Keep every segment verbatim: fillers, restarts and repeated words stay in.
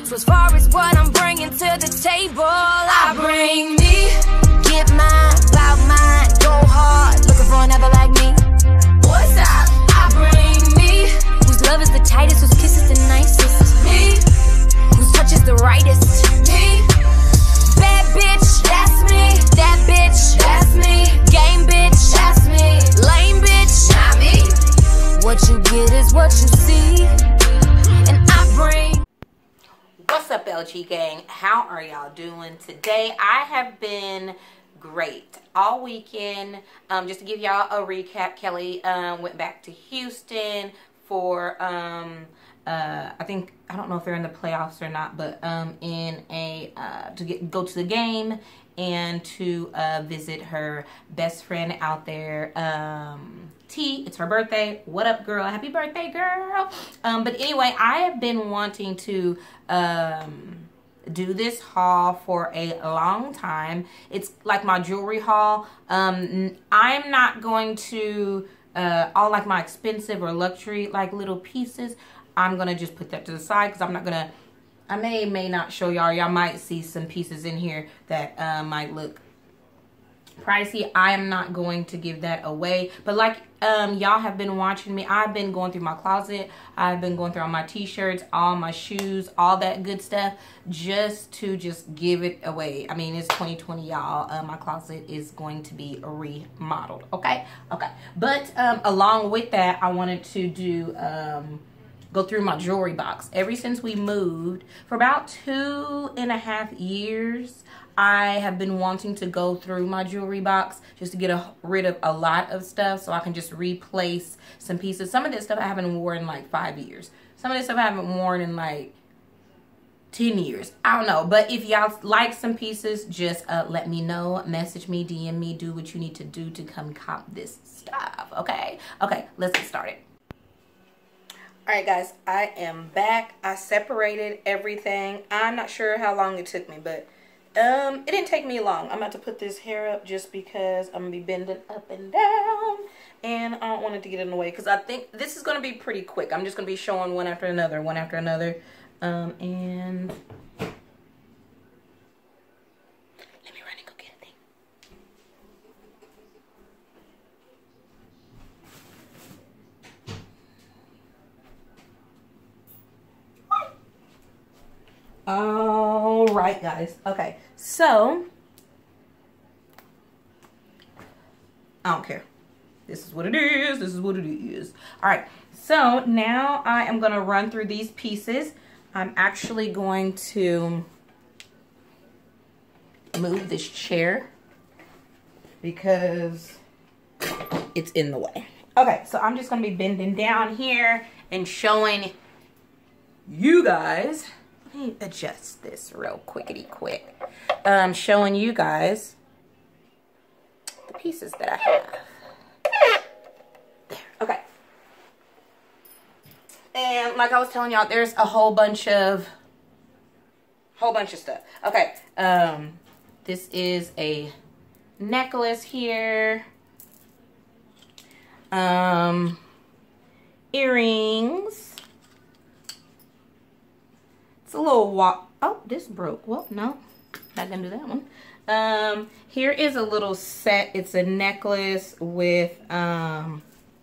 So as far as what I'm bringing to the table, I bring me, get mine, bout mine, go hard, looking for another like me. What's up? I bring me, whose love is the tightest, whose kiss is the nicest. Me, whose touch is the rightest. Me, bad bitch, that's me. That bitch, that's me. Game bitch, that's me. Lame bitch, not me. What you get is what you see, and I bring. What's up, L G gang? How are y'all doing today? I have been great all weekend. Um, just to give y'all a recap, Kelly um, went back to Houston for um, uh, I think I don't know if they're in the playoffs or not, but um, in a uh, to get go to the game and to uh, visit her best friend out there. Um, T, it's her birthday. What up, girl? Happy birthday, girl. Um, but anyway, I have been wanting to um, do this haul for a long time. It's like my jewelry haul. Um, I'm not going to, uh, all like my expensive or luxury like little pieces. I'm going to just put that to the side because I'm not going to, I may, may not show y'all. Y'all might see some pieces in here that uh, might look pricey. I am not going to give that away, but like um y'all have been watching me, I've been going through my closet, I've been going through all my t-shirts, all my shoes, all that good stuff, just to just give it away. I mean, it's twenty twenty, y'all. Uh, my closet is going to be remodeled. Okay, okay. But um along with that, I wanted to do um go through my jewelry box. Ever since we moved, for about two and a half years, I have been wanting to go through my jewelry box just to get a, rid of a lot of stuff so I can just replace some pieces. Some of this stuff I haven't worn in like five years. Some of this stuff I haven't worn in like ten years. I don't know. But if y'all like some pieces, just uh, let me know. Message me, D M me, do what you need to do to come cop this stuff. Okay? Okay, let's get started. Alright guys, I am back. I separated everything. I'm not sure how long it took me, but Um, it didn't take me long. I'm about to put this hair up just because I'm going to be bending up and down. And I don't want it to get in the way because I think this is going to be pretty quick. I'm just going to be showing one after another, one after another. Um, and let me run and go get a thing. All right, guys. Okay, so I don't care. This is what it is. This is what it is. All right, so now I am going to run through these pieces. I'm actually going to move this chair because it's in the way. Okay, so I'm just going to be bending down here and showing you guys. Let me adjust this real quickity quick. Um, showing you guys the pieces that I have. There. Okay. And like I was telling y'all, there's a whole bunch of whole bunch of stuff. Okay. Um, this is a necklace here. Um, earrings. It's a little walk. Oh, this broke. Well, no, not gonna do that one. Um, here is a little set. It's a necklace with, um,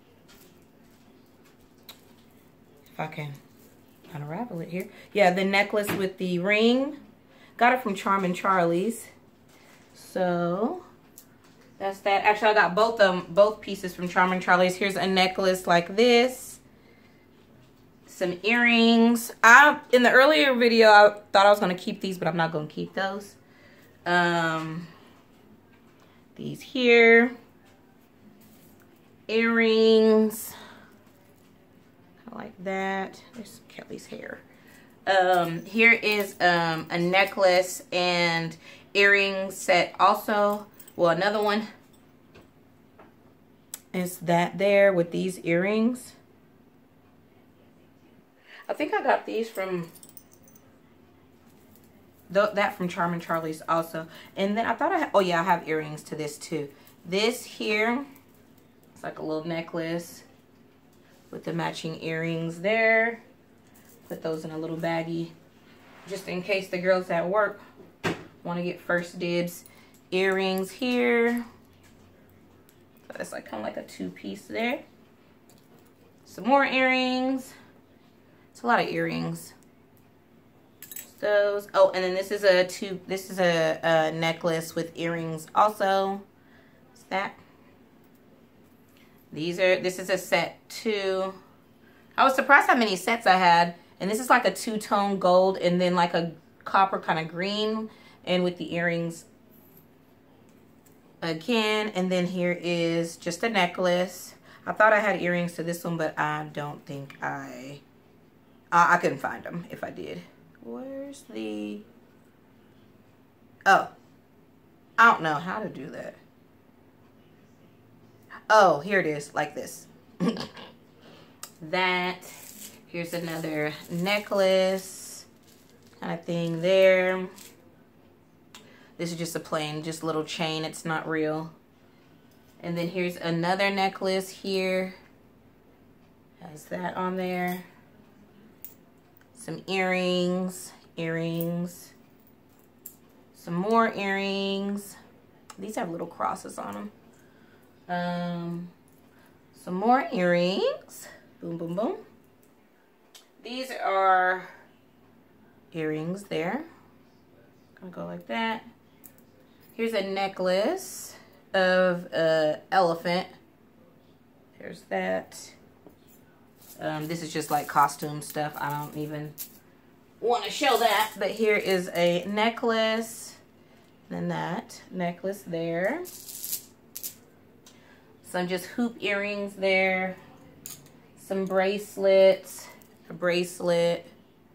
if I can unravel it here. Yeah, the necklace with the ring. Got it from Charming Charlie's. So that's that. Actually, I got both of them, both pieces from Charming Charlie's. Here's a necklace like this. Some earrings. I in the earlier video I thought I was gonna keep these, but I'm not gonna keep those. Um, these here, earrings, like that. There's Kelly's hair. Um, here is um a necklace and earring set. Also, well, another one is that there with these earrings. I think I got these from th that from Charming Charlie's also. And then I thought I had, oh yeah, I have earrings to this too. This here, it's like a little necklace with the matching earrings there. Put those in a little baggie. just in case the girls at work want to get first dibs. Earrings here. So it's like kind of like a two-piece there. Some more earrings. It's a lot of earrings. Those. Oh, and then this is a two. This is a, a necklace with earrings. Also, what's that? These are. This is a set too. I was surprised how many sets I had. And this is like a two-tone gold, and then like a copper kind of green, and with the earrings again. And then here is just a necklace. I thought I had earrings to this one, but I don't think I. Uh, I couldn't find them if I did. Where's the... Oh. I don't know how to do that. Oh, here it is. Like this. That. Here's another necklace kind of thing there. This is just a plain, just little chain. It's not real. And then here's another necklace here. Has that on there. Some earrings, earrings, some more earrings. These have little crosses on them. Um, some more earrings. Boom, boom, boom. These are earrings there. Gonna go like that. Here's a necklace of an elephant. There's that. Um, this is just like costume stuff. I don't even want to show that. But here is a necklace. Then that necklace there. Some just hoop earrings there. Some bracelets. A bracelet.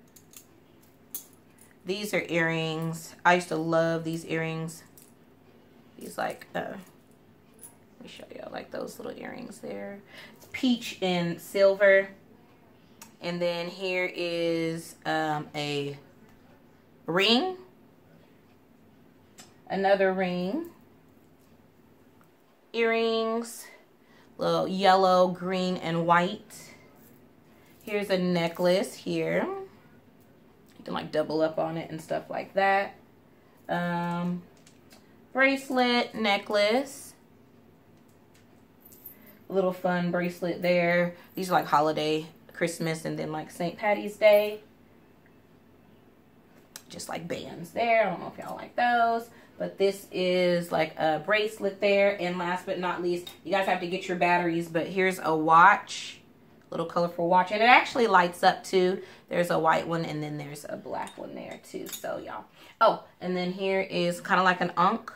These are earrings. I used to love these earrings. These like, uh, let me show you, like those little earrings there. It's peach and silver. And then here is um, a ring. Another ring. Earrings. Little yellow, green, and white. Here's a necklace here. You can like double up on it and stuff like that. Um, bracelet, necklace. A little fun bracelet there. These are like holiday, Christmas, and then like Saint Patty's Day. Just like bands there. I don't know if y'all like those. But this is like a bracelet there. And last but not least, you guys have to get your batteries. But here's a watch. Little colorful watch. And it actually lights up too. There's a white one and then there's a black one there too. So y'all. Oh, and then here is kind of like an ankh.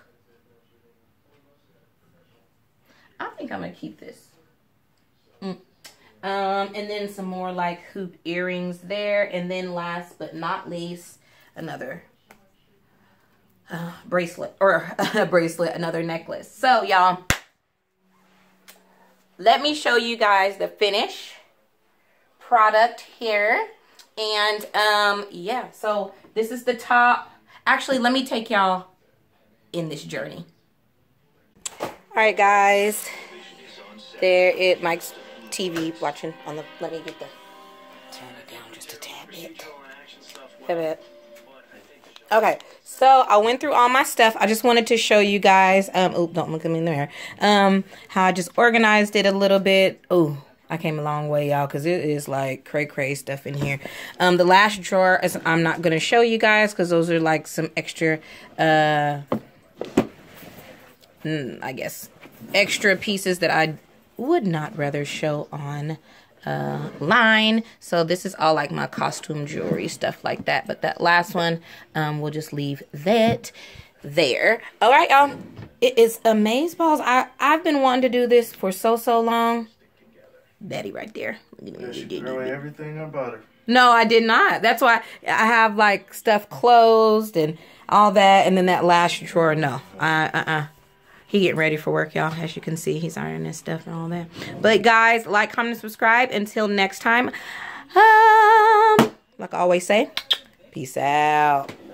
I think I'm going to keep this. Mm. Um, and then some more like hoop earrings there. And then last but not least, another uh, bracelet. Or a bracelet, another necklace. So y'all, let me show you guys the finish product here. And um, yeah, so this is the top. Actually, let me take y'all in this journey. All right, guys. There it, Mike's T V watching on the, let me get the, turn it down just a tad bit. A bit. Okay, so I went through all my stuff. I just wanted to show you guys, um, oh, don't look at me in the mirror, um, how I just organized it a little bit. Oh, I came a long way, y'all, because it is like cray cray stuff in here. Um, the last drawer, is, I'm not going to show you guys because those are like some extra, uh, I guess, extra pieces that I would not rather show on uh, line. So this is all like my costume jewelry, stuff like that. But that last one, um, we'll just leave that there. All right, y'all. It is Amazeballs. I, I've been wanting to do this for so, so long. Betty right there. She threw away everything about her. No, I did not. That's why I have like stuff closed and all that. And then that last drawer, no. Uh, uh-uh. He getting ready for work, y'all. As you can see, he's ironing his stuff and all that. But guys, like, comment, and subscribe. Until next time, um, like I always say, peace out.